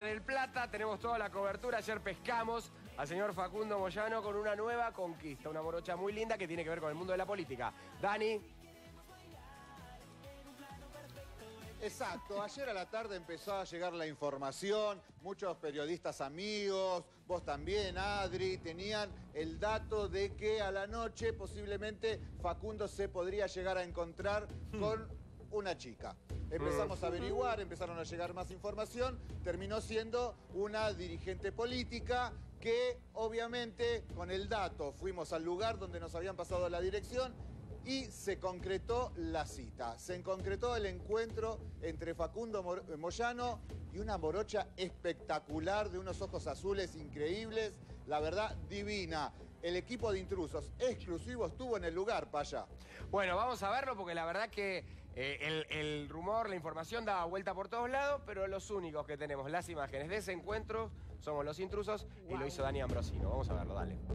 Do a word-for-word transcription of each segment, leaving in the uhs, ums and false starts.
En El Plata tenemos toda la cobertura. Ayer pescamos al señor Facundo Moyano con una nueva conquista, una morocha muy linda que tiene que ver con el mundo de la política. Dani. Exacto, ayer a la tarde empezó a llegar la información, muchos periodistas amigos, vos también, Adri, tenían el dato de que a la noche posiblemente Facundo se podría llegar a encontrar con una chica. Empezamos a averiguar, empezaron a llegar más información, terminó siendo una dirigente política que obviamente con el dato fuimos al lugar donde nos habían pasado la dirección y se concretó la cita. Se concretó el encuentro entre Facundo Moyano y una morocha espectacular de unos ojos azules increíbles, la verdad divina. El equipo de intrusos exclusivos estuvo en el lugar, Paya. Bueno, vamos a verlo porque la verdad que eh, el, el rumor, la información daba vuelta por todos lados, pero los únicos que tenemos las imágenes de ese encuentro somos los intrusos. Wow. Y lo hizo Dani Ambrosino. Vamos a verlo, dale.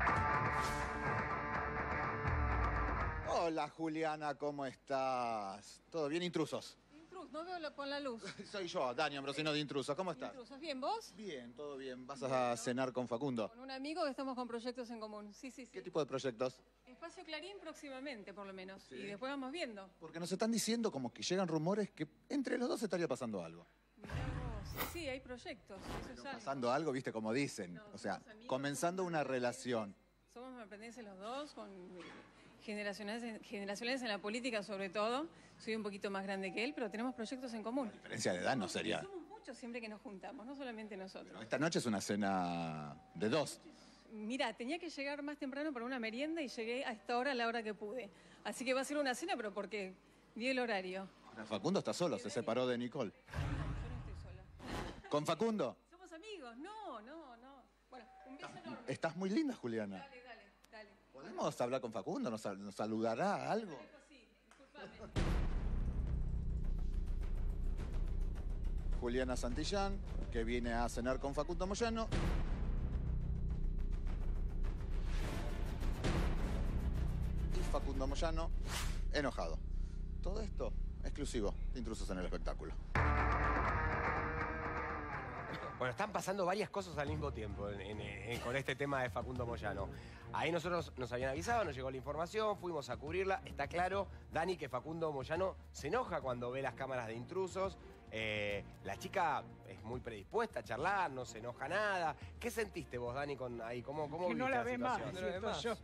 Hola, Juliana, ¿cómo estás? ¿Todo bien, intrusos? Intrus, no veo lo, con la luz. Soy yo, Dani Ambrosino de Intrusos. ¿Cómo estás? Intrusos, ¿bien vos? Bien, todo bien. ¿Vas a cenar con Facundo? Con un amigo que estamos con proyectos en común. Sí, sí, sí. ¿Qué tipo de proyectos? Espacio Clarín próximamente, por lo menos. Sí. Y después vamos viendo. Porque nos están diciendo como que llegan rumores que entre los dos estaría pasando algo. Mirá vos. Sí, hay proyectos. Eso es algo. Pasando algo, viste, como dicen. No, o sea, amigos, comenzando una relación. Somos marplatenses los dos, con generacionales, generacionales en la política sobre todo. Soy un poquito más grande que él, pero tenemos proyectos en común. La diferencia de edad no sería... Somos muchos siempre que nos juntamos, no solamente nosotros. Pero esta noche es una cena de dos. Mira, tenía que llegar más temprano para una merienda y llegué a esta hora a la hora que pude. Así que va a ser una cena, pero porque vi el horario. Ahora, Facundo está solo, se separó de Nicole. No, yo no estoy sola. ¿Con Facundo? Somos amigos, no, no, no. Bueno, un beso enorme. Estás muy linda, Juliana. Dale, dale, dale. ¿Podemos hablar con Facundo? ¿Nos, nos saludará algo? Sí, disculpame. Juliana Santillán, que viene a cenar con Facundo Moyano. Y Facundo Moyano, enojado. Todo esto exclusivo de Intrusos en el Espectáculo. Bueno, están pasando varias cosas al mismo tiempo en, en, en, con este tema de Facundo Moyano. Ahí nosotros nos habían avisado, nos llegó la información, fuimos a cubrirla. Está claro, Dani, que Facundo Moyano se enoja cuando ve las cámaras de intrusos. Eh, la chica es muy predispuesta a charlar, no se enoja nada. ¿Qué sentiste vos, Dani, con ahí? ¿Cómo, cómo que no la ve más, no la ve más. yo.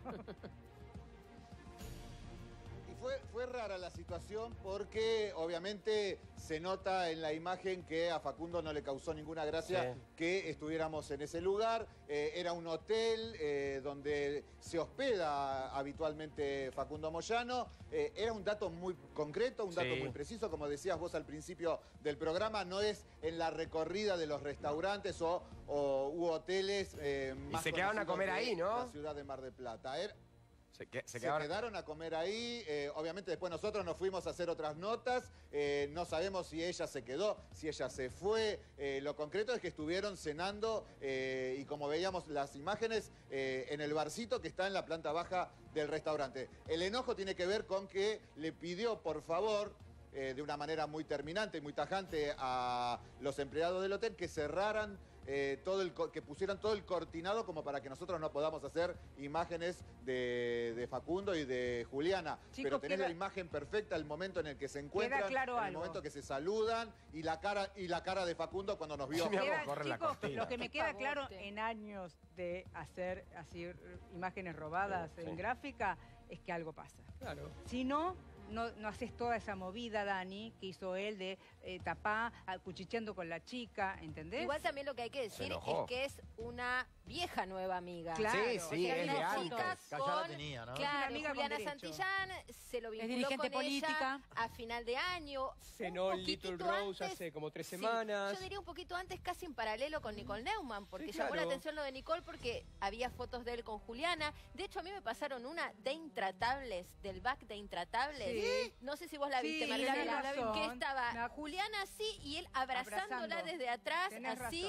Fue, fue rara la situación porque obviamente se nota en la imagen que a Facundo no le causó ninguna gracia sí. que estuviéramos en ese lugar. Eh, era un hotel eh, donde se hospeda habitualmente Facundo Moyano. Eh, era un dato muy concreto, un dato sí. muy preciso, como decías vos al principio del programa, no es en la recorrida de los restaurantes o, o u hoteles eh, más y se quedaron a comer ahí, ¿no? La ciudad de Mar del Plata. Era, Se, que, se, se quedaron a comer ahí, eh, obviamente después nosotros nos fuimos a hacer otras notas, eh, no sabemos si ella se quedó, si ella se fue, eh, lo concreto es que estuvieron cenando eh, y como veíamos las imágenes, eh, en el barcito que está en la planta baja del restaurante. El enojo tiene que ver con que le pidió por favor, eh, de una manera muy terminante y muy tajante a los empleados del hotel que cerraran Eh, todo el, que pusieran todo el cortinado como para que nosotros no podamos hacer imágenes de, de Facundo y de Juliana. Chicos, pero tenés queda, la imagen perfecta, el momento en el que se encuentran, queda claro en el algo. momento que se saludan y la cara, y la cara de Facundo cuando nos vio. Sí, Queda, corre chicos, la lo que me queda Por claro favor, en años de hacer así imágenes robadas sí, en sí. gráfica es que algo pasa. Claro. Si no, no, no haces toda esa movida, Dani, que hizo él de eh, tapar, cuchicheando con la chica, ¿entendés? Igual también lo que hay que decir es que es una vieja nueva amiga. Claro. Sí, sí, o sea, es de una antes. chica Ya con, la tenía, ¿no? Es una Claro, amiga con Juliana derecho. Santillán se lo vinculó dirigente con política. ella a final de año. Cenó en Little Rose hace como tres sí, semanas. yo diría un poquito antes, casi en paralelo con Nicole Neumann, porque Sí, llamó claro. la atención lo de Nicole porque había fotos de él con Juliana. De hecho, a mí me pasaron una de Intratables, del back de Intratables. Sí. No sé si vos la Sí, viste, la vi, Marcela, la vi. que estaba La- Juliana así y él abrazándola Abrazando. desde atrás, Tenés así. razón.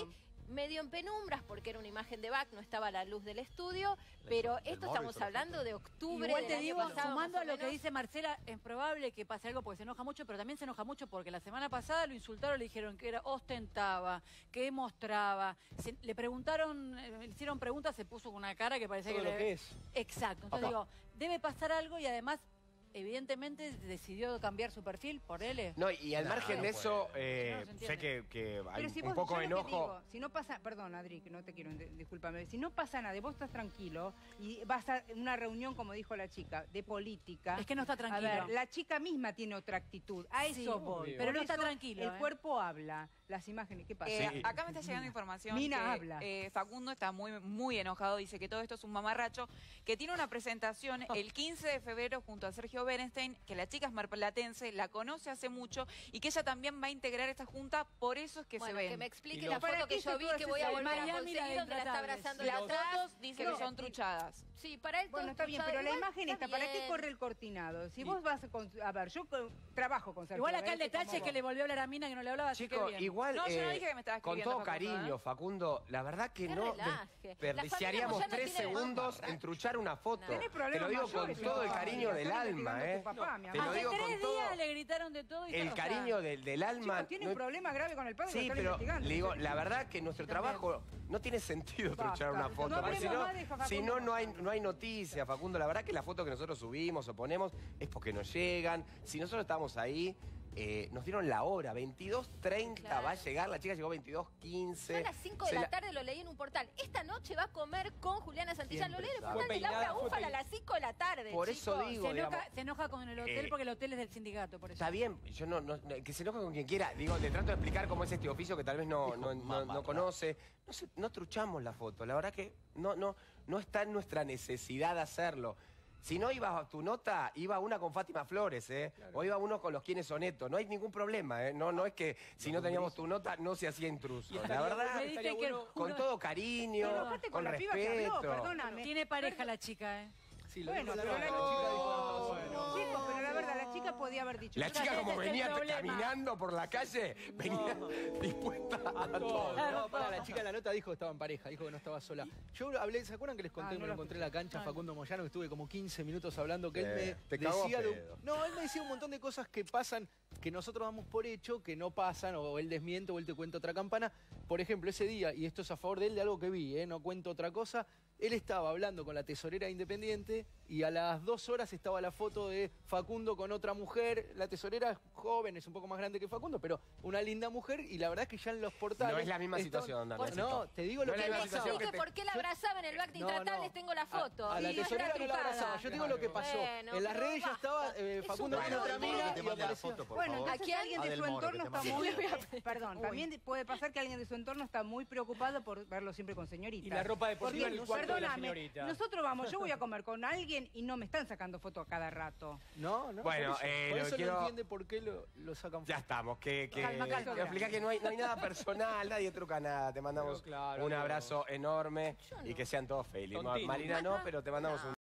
medio en penumbras porque era una imagen de back, no estaba a la luz del estudio, pero del esto móvil, estamos por hablando de octubre Igual del te año digo, pasado, sumando más a o lo que menos. dice Marcela, es probable que pase algo porque se enoja mucho, pero también se enoja mucho porque la semana pasada lo insultaron, le dijeron que era ostentaba, que mostraba. Se- le preguntaron, eh, le hicieron preguntas, se puso con una cara que parecía Todo que lo le... que es. Exacto. Entonces digo, debe pasar algo y además, evidentemente, decidió cambiar su perfil por él. No, y al No, margen no de puede. eso, eh, No, no se entiende. sé que, que hay Pero si un vos, poco yo de lo que enojo. digo, si no pasa, perdón Adri, que no te quiero, de- discúlpame, si no pasa nada, vos estás tranquilo y vas a una reunión, como dijo la chica, de política. Es que no está A tranquilo. ver, la chica misma tiene otra actitud, a Sí, eso voy. obvio. pero Por no está eso tranquilo, El ¿eh? cuerpo habla, las imágenes, ¿qué pasa? Eh, Sí. Acá me está llegando información Mina que habla. eh, Facundo está muy, muy enojado, dice que todo esto es un mamarracho, que tiene una presentación el quince de febrero junto a Sergio Berenstein, que la chica es marplatense, la conoce hace mucho y que ella también va a integrar esta junta, por eso es que Bueno, se ven. que me explique Y la los- ¿Para foto qué que yo hizo vi, todas que voy a esas- volver a Miami, la conseguir, de donde la está Intratables. abrazando Las de atrás. fotos dice que son truchadas. Sí, para él todo Bueno, está bien, truchado. pero la Igual imagen está está, ¿para qué bien. corre el cortinado? Si vos vas a... con- A ver, yo con- trabajo con Sergio Igual acá el Berenstein detalle es como que vos. le volvió a hablar a Mina que no le hablaba, así que Chicos, bien. igual, No, yo no eh, dije que me estaba con escribiendo, todo Facundo, cariño, ¿eh? Facundo, la verdad que Qué no relaje. desperdiciaríamos La familia tres Moyano tiene- segundos en truchar una foto. No. Tenés Te problemas lo digo con mayores, todo el no, cariño estás del investigando alma, a tu ¿eh? papá, mi Te amor. lo Hace digo con tres todo días le gritaron de todo y el o sea, cariño del, del alma. Chicos, tiene no- un problema grave con el padre, Sí, lo están pero investigando. le digo, la verdad que nuestro Sí, también. trabajo no tiene sentido Basta, truchar una no foto. porque hablemos si no, más de Facundo si no, no hay, Moyano. no hay noticia, Facundo. La verdad que la foto que nosotros subimos o ponemos es porque nos llegan. Si nosotros estamos ahí, eh, nos dieron la hora, veintidós treinta Claro. va a llegar, la chica llegó veintidós Yo quince. a las cinco de Se la la- tarde lo leí en un portal. Esta noche va a comer con Juliana Santillán. Lo leí en el Siempre portal sabe. de Laura Fue peinada, Búfala a fue las cinco de la tarde. Por eso chicos. digo, se, enoja, digamos, se enoja con el hotel eh, porque el hotel es del sindicato, por eso. Está bien, yo no, no- no- que se enoje con quien quiera. Digo, le trato de explicar cómo es este oficio que tal vez no, no, no- no conoce. No, sé, no truchamos la foto. La verdad que no, no, no está en nuestra necesidad de hacerlo. Si no iba a tu nota, iba una con Fátima Flores, ¿eh? O iba uno con los quienes son netos. No hay ningún problema, ¿eh? No, no es que si no teníamos tu nota no se hacía intruso. Y La estaría- verdad, Me estaría dice que bueno- con todo cariño, Pero enojate con con la piba que respeto. habló, perdóname. Tiene pareja la chica, ¿eh? Sí, lo Bueno, dijo la pero la chica, chica dijo, dijo, bueno. chicos, pero la verdad, la chica podía haber dicho. La yo chica ese como es el venía problema. caminando por la calle, venía dispuesta a todo. Todo, no, pará, la chica en la nota dijo que estaba en pareja, dijo que no estaba sola. Yo hablé, ¿se acuerdan que les conté Ah, no que lo lo encontré en la cancha, Ah, Facundo Moyano, que estuve como quince minutos hablando, que Eh, él te me cagó a decía... de un- pedo. no, él me decía un montón de cosas que pasan, que nosotros damos por hecho, que no pasan, o él desmiente, o él te cuenta otra campana. Por ejemplo, ese día, y esto es a favor de él, de algo que vi, ¿eh? No cuento otra cosa, él estaba hablando con la tesorera de Independiente y a las dos horas estaba la foto de Facundo con otra mujer. La tesorera es joven, es un poco más grande que Facundo, pero una linda mujer, y la verdad es que ya en los portales... No es la misma estaban- situación, Dani. No, te digo No lo es que la Que misma me pasaba. situación que explique te- por qué la abrazaban en el back de No, Intratables, no. tengo la foto. A, a la Y no está tesorera no la tripada. abrazaba. Yo te digo lo que pasó. Bueno, en las pero redes ya basta. estaba eh, Es Facundo un con otra problema. mina te y mande la apareció. foto, por Bueno, favor. entonces Aquí alguien de Adel su Moro, entorno que te está mande muy... la Perdón, también puede pasar que alguien de su entorno está muy preocupado por verlo siempre con señoritas. Y la ropa deportiva Porque, en el cuarto de la perdóname, señorita. nosotros vamos, yo voy a comer con alguien y no me están sacando fotos a cada rato. No, no. Bueno, por eso, eh, por lo eso quiero- no entiende por qué lo, lo sacan Ya fuera. estamos, que, que, Calma, calma. que explicar que no hay, no hay nada personal, nadie truca nada. Te mandamos Pero claro, un Dios. abrazo enorme Yo y no. que sean todos felices. Tontino. Marina no, pero te mandamos un